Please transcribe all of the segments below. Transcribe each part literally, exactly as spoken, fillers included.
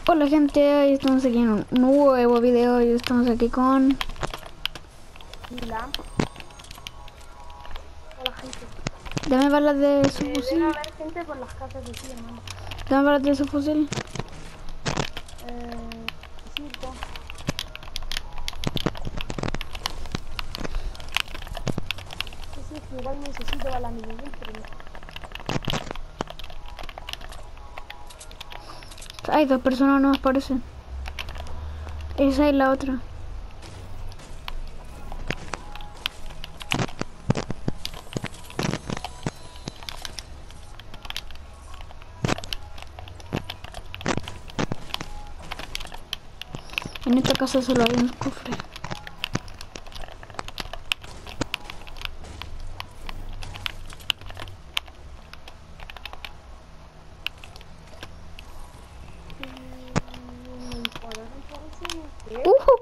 Hola gente, hoy estamos aquí en un nuevo video y estamos aquí con... Hola. Hola gente. Dame balas de su Eh, fusil. debe haber gente por las casas de aquí, hermano. Dame balas de su fusil. Eh, circo. Sí, sí, es que igual necesito a la mini pero no. Hay dos personas nuevas parecen. Esa es la otra. En esta casa solo hay un cofre. Mm, me dispararon por encima. ¿Qué? ¡Uh!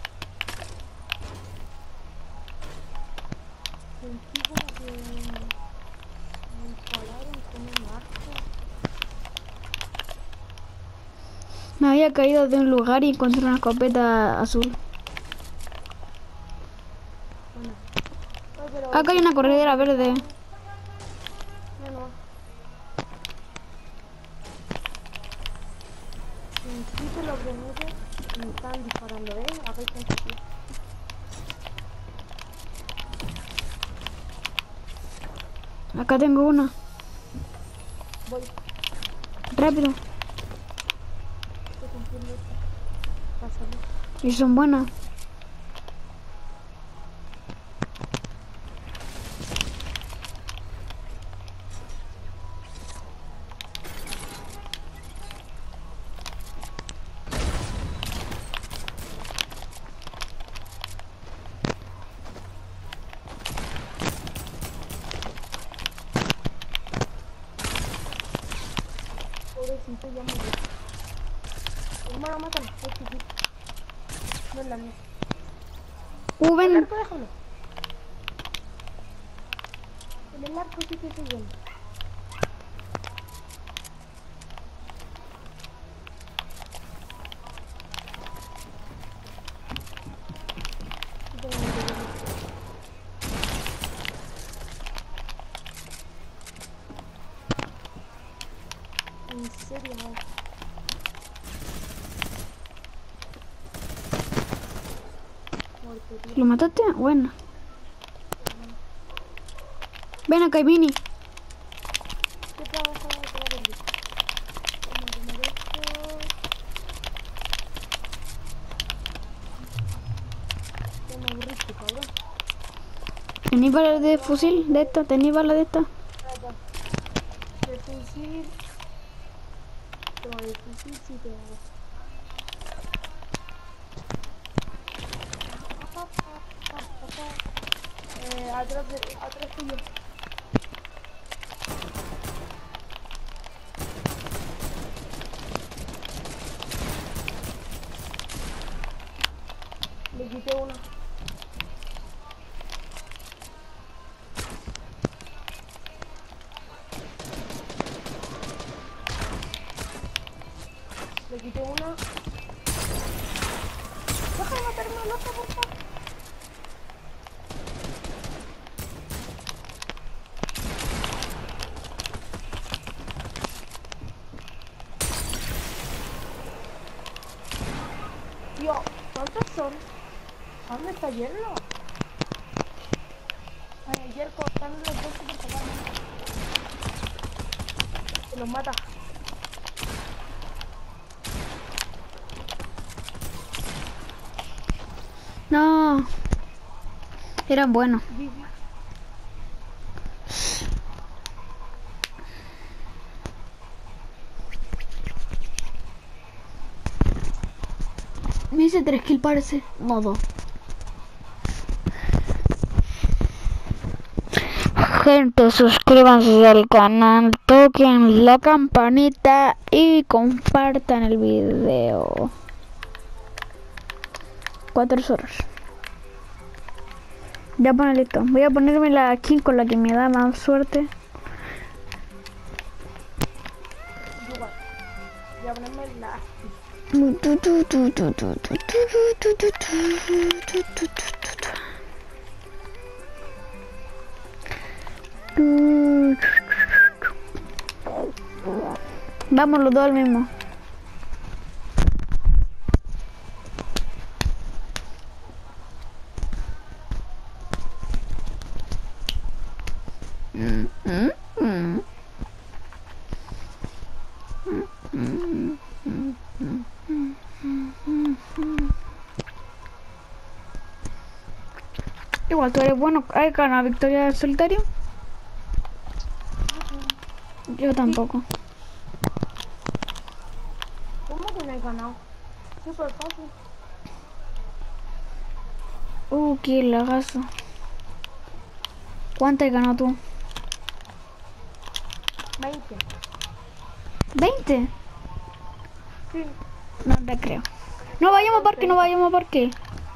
Sentí como que me dispararon con un arco. Me había caído de un lugar y encontré una escopeta azul. Bueno. Ay, pero Acá hay una corredera verde. No, no. Sentí que los venenos me están disparando, ¿eh? Acá hay gente aquí. Acá tengo una. Voy. Rápido. Estoy cumpliendo esto. Pásalo. Y son buenas. Pobrecito, ya murió. Hermano, mátalo. Es chiquito. No es la mía. Uh, El ven. arco, déjalo. En el arco sí que estoy bueno. Sí tengo un problema. En serio, no. Muerto, tío. ¿Lo mataste? Bueno. Ven acá, Vini. ¿Qué trabajo va a quedar en esto? Vamos a comer esto. Ya me aburriste, cabrón. ¿Tení balas de fusil de esta? ¿Tení balas de esta? Espérate. De fusil. Toma, de fusil sí tengo. Eh, atrás de, atrás tuyo. Le quité uno. Le quité uno. Deja de matarme al otro, por favor. Tío, ¿cuántos son? ¿Dónde está Hierro? Ay, el Hierro están los dos super pegados. Se los mata. No. Eran buenos. Vivi. Me hice tres kills parece. No, dos. Gente, suscríbanse al canal, toquen la campanita y compartan el video. Cuatro horas. Ya pone listo. Voy a ponerme la skin con la que me da más suerte. Igual. Voy a ponerme la... Vamos los dos al mismo. Mm, mm, mm. Igual tú eres bueno. ¿Hay ganado victoria del solitario? Yo tampoco. ¿Cómo que no he ganado? Súper fácil. Uh, qué lagazo. ¿Cuánto has ganado tú? veinte. ¿veinte? Sí. No te creo. No vayamos a parque, no vayamos a parque.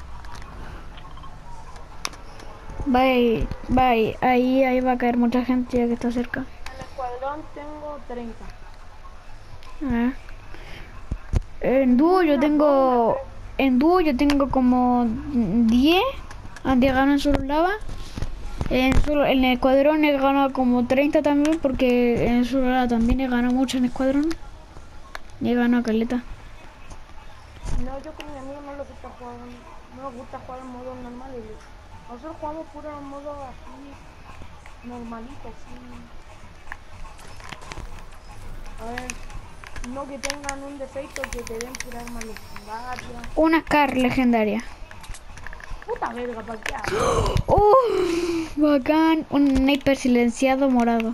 Bye, bye. Ahí, ahí va a caer mucha gente ya que está cerca. En el escuadrón tengo treinta. Ah. En dúo yo tengo... En dúo yo tengo como diez. Antes ganó en solo lava. En, solo, en el escuadrón he ganado como treinta también. Porque en solo lava también he ganado mucho en el escuadrón. Y he ganado caleta. No, yo con mi amigo no le gusta jugar, no nos gusta jugar en modo normal. Y nosotros jugamos puro en modo así, normalito, así. A ver, no que tengan un defecto que te den pura arma legendaria. Una car legendaria. Puta verga, ¿para qué haces? ¡Uh! Bacán. Un sniper silenciado morado.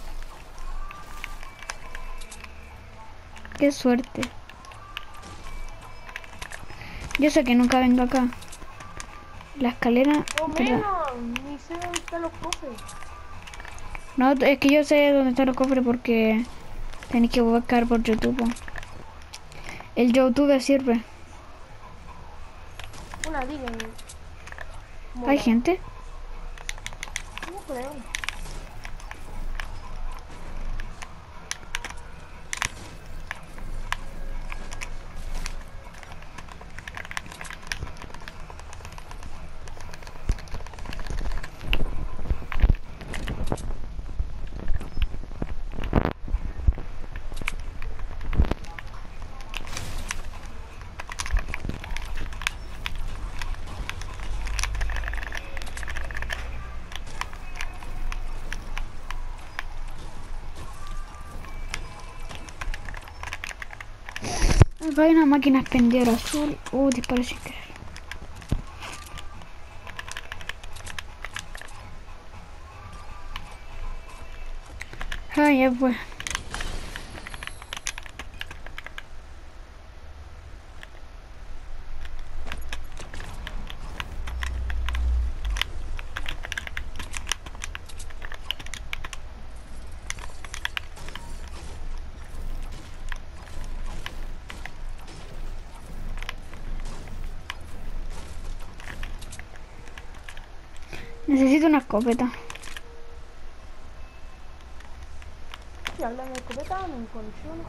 Qué suerte. Yo sé que nunca vengo acá. La escalera... O perdón. menos, ni sé dónde están los cofres. No, es que yo sé dónde están los cofres porque tenéis que buscar por YouTube. El YouTube sirve. Una diga. ¿Hay gente? No creo. Acá hay una máquina expendedora azul. Uh, disparé sin querer. Ah, ya pues. Necesito una escopeta. Si hablan de escopeta, me condiciono.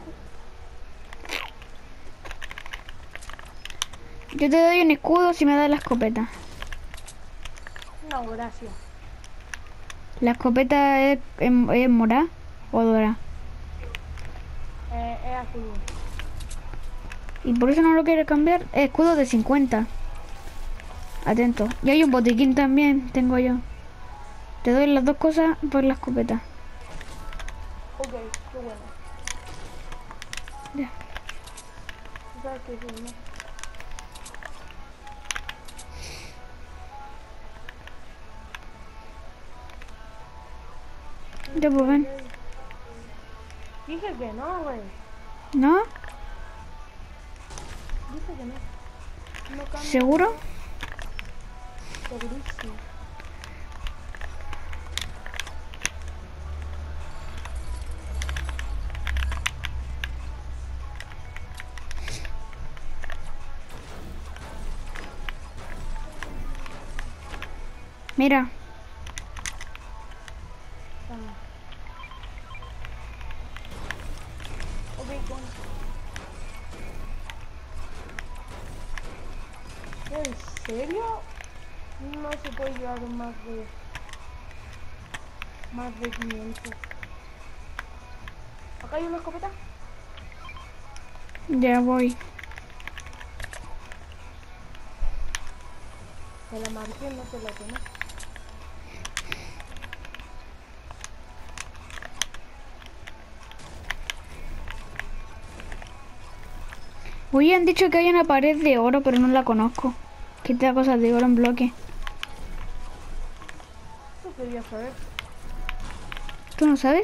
Yo te doy un escudo si me das la escopeta. No, gracias. ¿La escopeta es, es, es morada o dorada? Eh, es azul. Y por eso no lo quiero cambiar. Es escudo de cincuenta. Atento. Y hay un botiquín también, tengo yo. Te doy las dos cosas por la escopeta. Ok, qué bueno. Ya. ¿Tú sabes qué es, no? Ya pues ven. Dije que no, güey. ¿No? Dije que no. No cambia. ¿Seguro? Segurísimo. Mira. Ah. Ok, con. serio? No se puede llevar más de... Más de quinientos. ¿Acá hay una escopeta? Ya voy. Te la marqué, no te la tenés. Hoy han dicho que hay una pared de oro, pero no la conozco. Que te da cosas de oro en bloque. Eso quería saber. ¿Tú no sabes?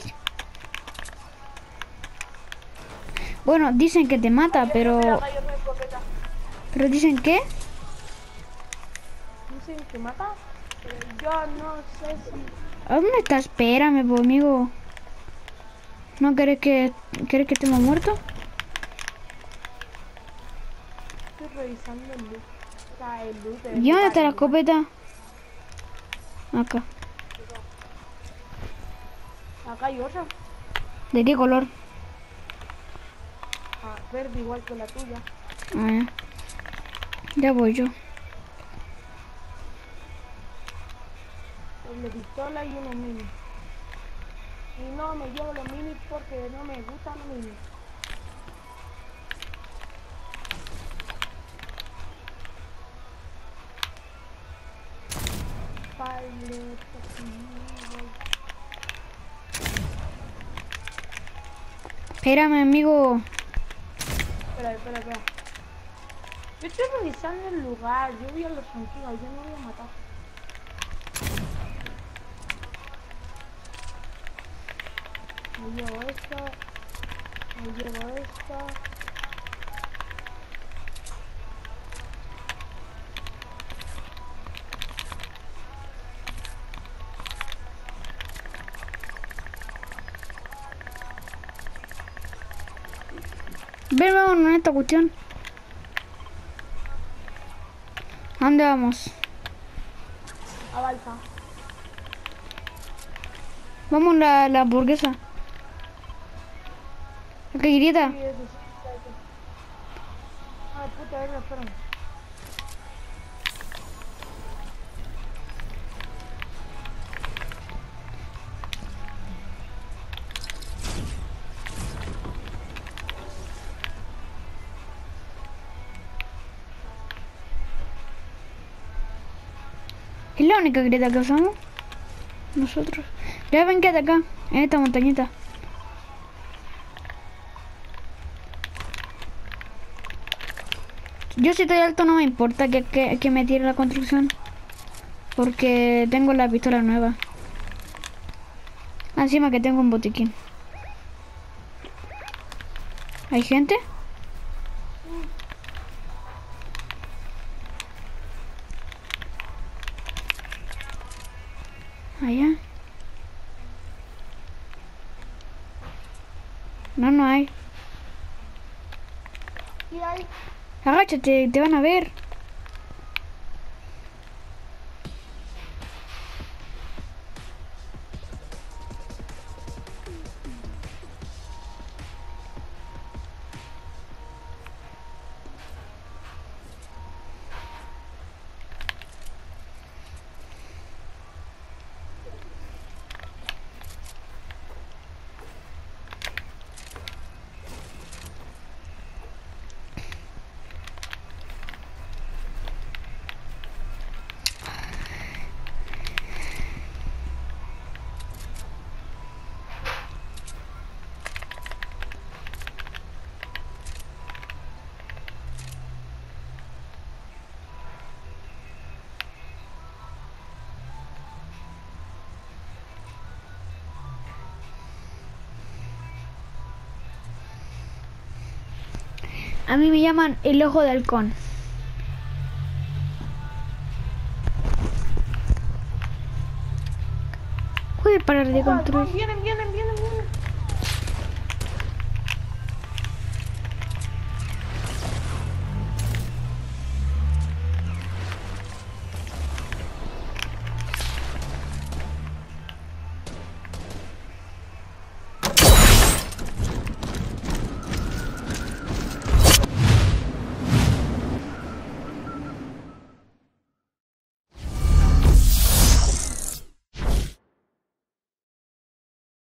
Bueno, dicen que te mata, Mira, pero... mira, acá hay otra escopeta. ¿Pero dicen qué? Dicen que mata, pero yo no sé si... ¿A dónde estás? Espérame, pues, amigo. ¿No querés que... ¿Querés que estemos muertos? Estoy revisando el loot. O sea, el loot del ¿Y dónde lugar, está la el lugar. escopeta? Acá. Acá hay otra. ¿De qué color? Ah, verde igual que la tuya. Ah, ya voy yo. El de pistola y uno mini. Y no me llevo los minis porque no me gustan los minis. Vale, Espérame, amigo. espera, espera, espera. Yo estoy revisando el lugar. Yo voy a los antiguos. Yo no voy a matar. Me llevo esto. Me llevo esto. Ven, vámonos en esta cuestión. ¿A dónde vamos? A Balsa. Vamos a la, la hamburguesa. ¿A qué grieta? Sí, eso sí, espérate. Ay, puta, venga, espérame. Es la única grieta que usamos. Nosotros. Ya ven, quédate acá, en esta montañita. Yo si estoy alto no me importa que, que, que me tire la construcción. Porque tengo la pistola nueva. Encima que tengo un botiquín. ¿Hay gente? Allá. No, no hay. Y ahí. Agáchate, te van a ver. A mí me llaman el ojo de halcón. Puede parar de Ojo, construir. vienen, vienen.